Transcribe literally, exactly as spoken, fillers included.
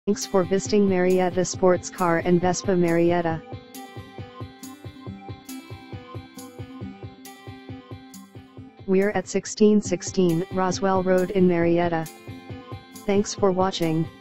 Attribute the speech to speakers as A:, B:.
A: Thanks for visiting Marietta Sports Car and Vespa Marietta. We're at sixteen sixteen Roswell Road in Marietta. Thanks for watching.